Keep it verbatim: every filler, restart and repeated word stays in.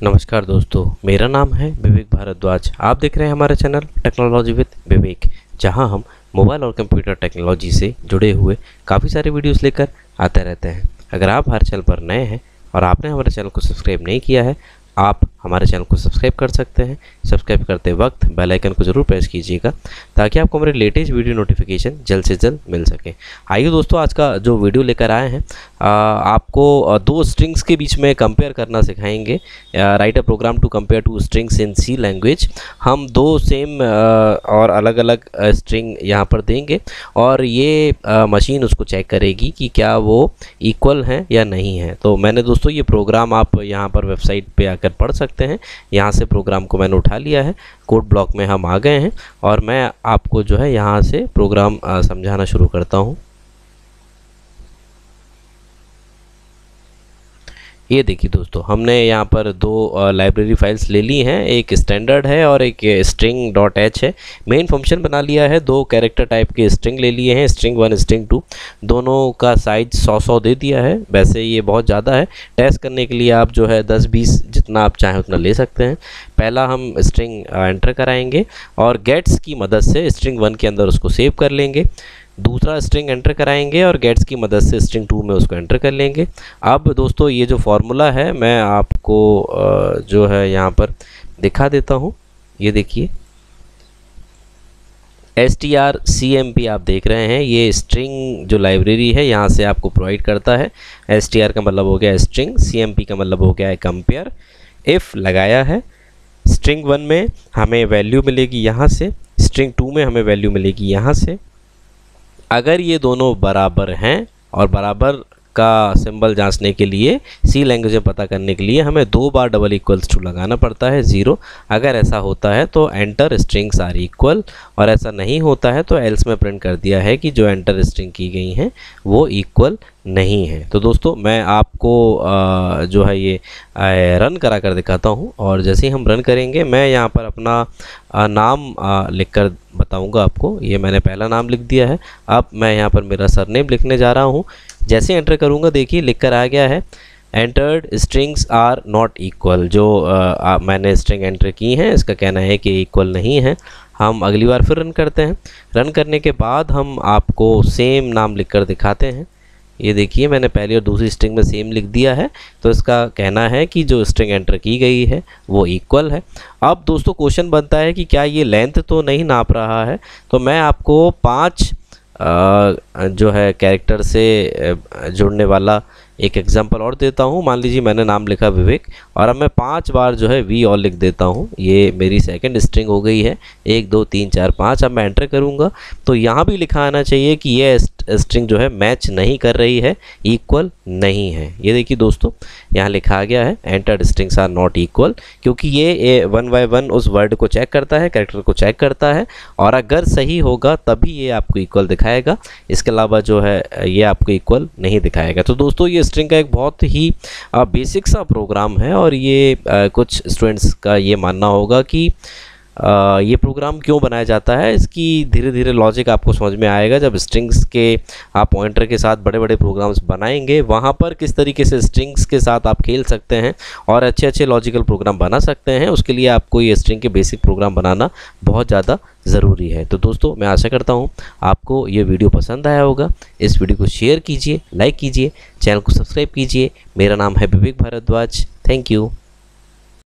नमस्कार दोस्तों, मेरा नाम है विवेक भारद्वाज। आप देख रहे हैं हमारा चैनल टेक्नोलॉजी विद विवेक, जहां हम मोबाइल और कंप्यूटर टेक्नोलॉजी से जुड़े हुए काफ़ी सारे वीडियोस लेकर आते रहते हैं। अगर आप हमारे चैनल पर नए हैं और आपने हमारे चैनल को सब्सक्राइब नहीं किया है, आप हमारे चैनल को सब्सक्राइब कर सकते हैं। सब्सक्राइब करते वक्त बेल आइकन को ज़रूर प्रेस कीजिएगा ताकि आपको हमारे लेटेस्ट वीडियो नोटिफिकेशन जल्द से जल्द मिल सके। आइए दोस्तों, आज का जो वीडियो लेकर आए हैं आ, आपको दो स्ट्रिंग्स के बीच में कंपेयर करना सिखाएंगे। Write a program to compare two strings in C language. हम दो सेम और अलग अलग स्ट्रिंग यहाँ पर देंगे और ये आ, मशीन उसको चेक करेगी कि क्या वो इक्वल हैं या नहीं है। तो मैंने दोस्तों ये प्रोग्राम आप यहाँ पर वेबसाइट पे आकर पढ़ सकते हैं। यहाँ से प्रोग्राम को मैंने उठा लिया है, कोड ब्लॉक में हम आ गए हैं और मैं आपको जो है यहाँ से प्रोग्राम समझाना शुरू करता हूँ। ये देखिए दोस्तों, हमने यहाँ पर दो लाइब्रेरी फाइल्स ले ली हैं, एक स्टैंडर्ड है और एक स्ट्रिंग डॉट एच है। मेन फंक्शन बना लिया है, दो कैरेक्टर टाइप के स्ट्रिंग ले लिए हैं, स्ट्रिंग वन स्ट्रिंग टू। दोनों का साइज सौ सौ दे दिया है। वैसे ये बहुत ज़्यादा है, टेस्ट करने के लिए आप जो है दस बीस जितना आप चाहें उतना ले सकते हैं। पहला हम स्ट्रिंग एंटर कराएंगे और गेट्स की मदद से स्ट्रिंग वन के अंदर उसको सेव कर लेंगे। दूसरा स्ट्रिंग एंटर कराएंगे और गेट्स की मदद से स्ट्रिंग टू में उसको एंटर कर लेंगे। अब दोस्तों ये जो फॉर्मूला है मैं आपको जो है यहाँ पर दिखा देता हूँ। ये देखिए, S T R C M P आप देख रहे हैं, ये स्ट्रिंग जो लाइब्रेरी है यहाँ से आपको प्रोवाइड करता है। एस टी आर का मतलब हो गया स्ट्रिंग, सी एम पी का मतलब हो गया है कंपेयर। इफ़ लगाया है, स्ट्रिंग वन में हमें वैल्यू मिलेगी यहाँ से, स्ट्रिंग टू में हमें वैल्यू मिलेगी यहाँ से। अगर ये दोनों बराबर हैं, और बराबर का सिंबल जांचने के लिए, सी लैंग्वेज में पता करने के लिए हमें दो बार डबल इक्वल्स टू लगाना पड़ता है, ज़ीरो। अगर ऐसा होता है तो एंटर स्ट्रिंग्स आर इक्वल, और ऐसा नहीं होता है तो एल्स में प्रिंट कर दिया है कि जो एंटर स्ट्रिंग की गई हैं वो इक्वल नहीं है। तो दोस्तों मैं आपको आ, जो है ये आ, रन करा कर दिखाता हूँ, और जैसे ही हम रन करेंगे मैं यहाँ पर अपना आ, नाम लिख कर बताऊँगा आपको। ये मैंने पहला नाम लिख दिया है। अब मैं यहाँ पर मेरा सरनेम लिखने जा रहा हूँ। जैसे एंटर करूँगा देखिए लिख कर आ गया है, entered strings are not equal. जो आ, मैंने स्ट्रिंग एंटर की हैं इसका कहना है कि इक्वल नहीं है। हम अगली बार फिर रन करते हैं। रन करने के बाद हम आपको सेम नाम लिख कर दिखाते हैं। ये देखिए, मैंने पहली और दूसरी स्ट्रिंग में सेम लिख दिया है, तो इसका कहना है कि जो स्ट्रिंग एंटर की गई है वो इक्वल है। अब दोस्तों क्वेश्चन बनता है कि क्या ये लेंथ तो नहीं नाप रहा है। तो मैं आपको पाँच जो है कैरेक्टर से जुड़ने वाला एक एग्जांपल और देता हूँ। मान लीजिए मैंने नाम लिखा विवेक, और अब मैं पांच बार जो है वी और लिख देता हूँ। ये मेरी सेकंड स्ट्रिंग हो गई है, एक दो तीन चार पाँच। अब मैं एंटर करूँगा तो यहाँ भी लिखा आना चाहिए कि ये स्ट्रिंग जो है मैच नहीं कर रही है, इक्वल नहीं है। ये देखिए दोस्तों, यहाँ लिखा आ गया है entered strings are not equal, क्योंकि ये वन बाय वन उस वर्ड को चेक करता है, कैरेक्टर को चेक करता है, और अगर सही होगा तभी ये आपको इक्वल दिखाएगा। इसके अलावा जो है ये आपको इक्वल नहीं दिखाएगा। तो दोस्तों ये स्ट्रिंग का एक बहुत ही बेसिक सा प्रोग्राम है, और ये आ, कुछ स्टूडेंट्स का ये मानना होगा कि आ, ये प्रोग्राम क्यों बनाया जाता है। इसकी धीरे धीरे लॉजिक आपको समझ में आएगा। जब स्ट्रिंग्स के आप पॉइंटर के साथ बड़े बड़े प्रोग्राम्स बनाएंगे, वहाँ पर किस तरीके से स्ट्रिंग्स के साथ आप खेल सकते हैं और अच्छे अच्छे लॉजिकल प्रोग्राम बना सकते हैं, उसके लिए आपको ये स्ट्रिंग के बेसिक प्रोग्राम बनाना बहुत ज़्यादा ज़रूरी है। तो दोस्तों मैं आशा करता हूँ आपको ये वीडियो पसंद आया होगा। इस वीडियो को शेयर कीजिए, लाइक कीजिए, चैनल को सब्सक्राइब कीजिए। मेरा नाम है विवेक भारद्वाज। Thank you.